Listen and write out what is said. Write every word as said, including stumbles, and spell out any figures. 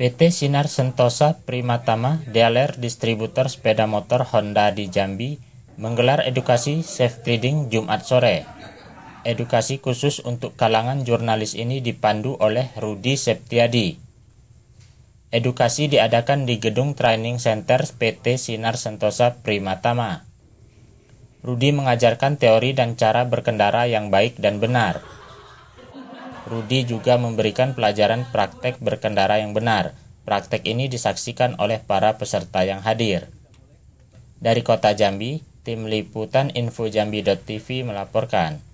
P T Sinar Sentosa Primatama, dealer distributor sepeda motor Honda di Jambi, menggelar edukasi safe riding Jumat sore. Edukasi khusus untuk kalangan jurnalis ini dipandu oleh Rudi Septiadi. Edukasi diadakan di Gedung Training Center P T Sinar Sentosa Primatama. Rudi mengajarkan teori dan cara berkendara yang baik dan benar. Rudi juga memberikan pelajaran praktek berkendara yang benar. Praktek ini disaksikan oleh para peserta yang hadir. Dari Kota Jambi, Tim Liputan info jambi titik t v melaporkan.